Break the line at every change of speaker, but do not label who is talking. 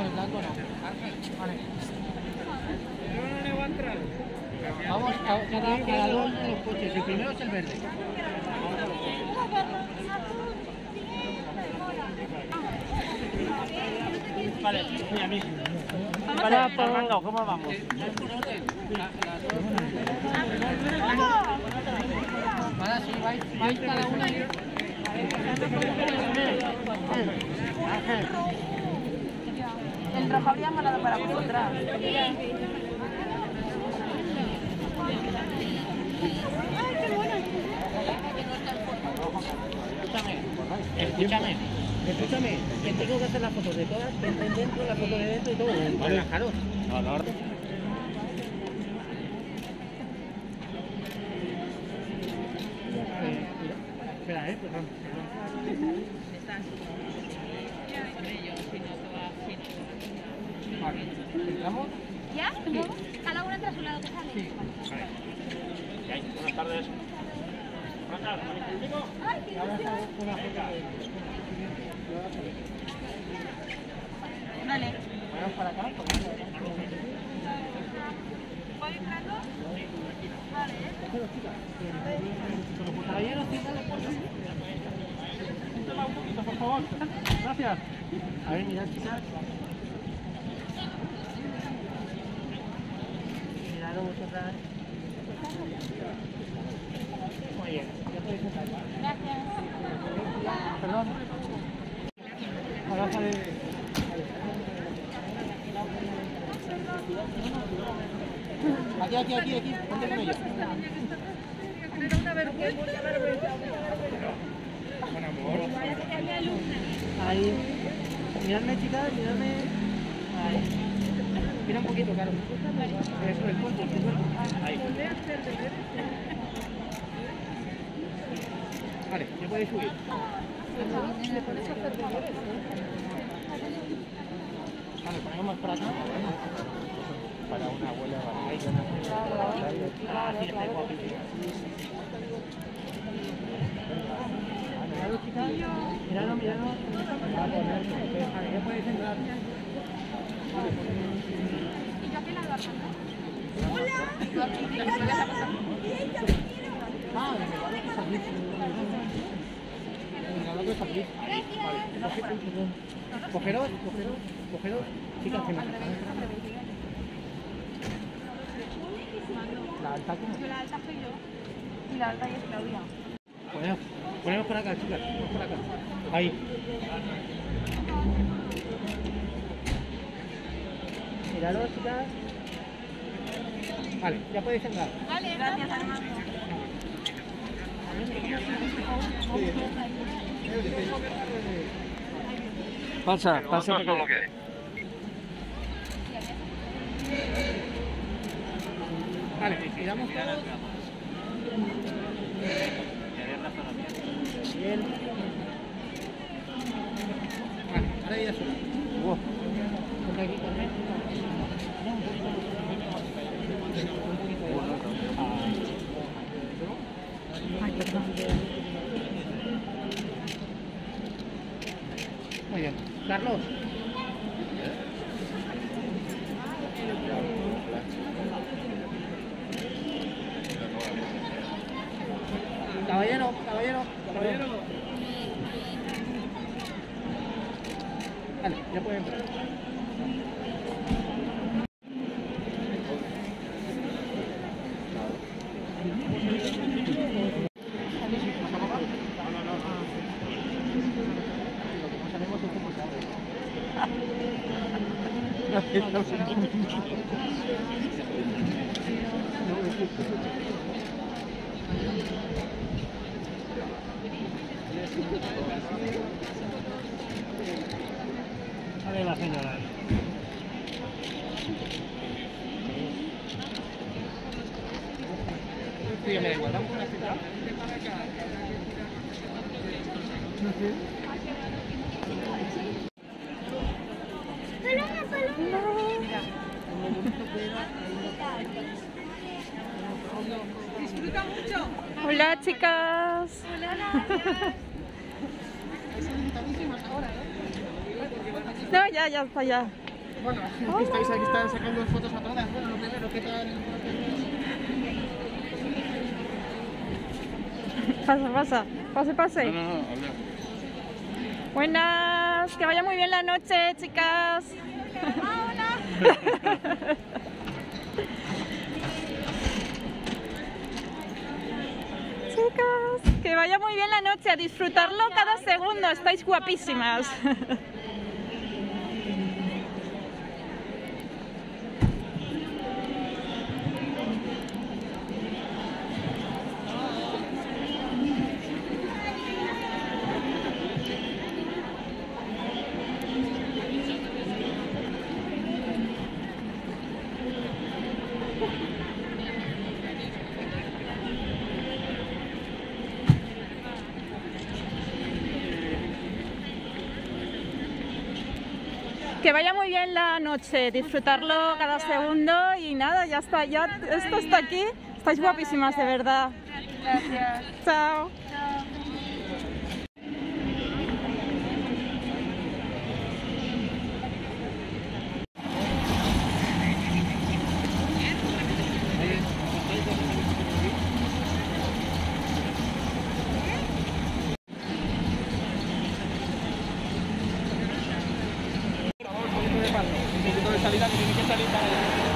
el blanco no. Vale. Vamos a cada dos de los coches. El primero es el verde. Vale, mira, mira. Vale, Armando, ¿cómo vamos? Vale, sí, vais cada una.
El rojo habría molado para vosotras.
Escúchame, que tengo que hacer las fotos de todas, que entren dentro, las fotos de dentro y todo. Vale, claro. No. Espera, perdón. Vale, ¿entramos?
¿Ya? Cada una entra a su lado, que sale.
Sí.
Vale. Buenas tardes. Buenas tardes.
¡Ay, qué ilusión! Vale.
Vamos para acá.
¿Voy entrando? Vale.
Caballeros,
Un poquito, por favor. Gracias.
a ver, mirad, chicas. Mirad vosotras. Muy bien, ya podéis entrar.
Gracias.
Perdón. Ahora sale. Aquí, ponte con ellos.
Era una vergüenza.
Con amor.
Ahí. Miradme, chicas, miradme. Ahí. Mira un poquito, claro. Eso, el cuerpo. Ahí. Vale, ya podéis subir. Vale, ponemos para acá.
Para una abuela.
Mirad, chicas. Miradlo. Vale, ya podéis entrar.
¿Y yo a qué lado, Armando? ¡Hola!
Ah, Cogeros. Chicas, que me la alta como.
La alta soy yo. Y la alta es Claudia.
Ponemos por acá, chicas. Ponemos por acá. Ahí. Miradlo, chicas. Vale, ya podéis entrar.
Vale, gracias, Armando.
Pasa. Vale, miramos todos. Bien. Vale, ahora ya sola. Ponte aquí, Carmen. Ay, perdón. Muy bien. Carlos. Caballero. Vale, ya pueden entrar. Vale, la señora. Sí, me da igual, vamos con la cita.
Disfruta mucho.
Hola, chicas. No, ya está, ya.
Bueno, aquí estáis sacando fotos a todas. Bueno, lo primero, ¿qué tal?
Pase.
habla.
Buenas, que vaya muy bien la noche, chicas. Chicas, que vaya muy bien la noche, a disfrutarlo cada segundo, estáis guapísimas. Que vaya muy bien la noche, disfrutarlo cada segundo y nada, ya está, ya esto está aquí. Estáis guapísimas, de verdad.
Gracias.
Chao.
Un poquito de salida que tiene que salir para allá.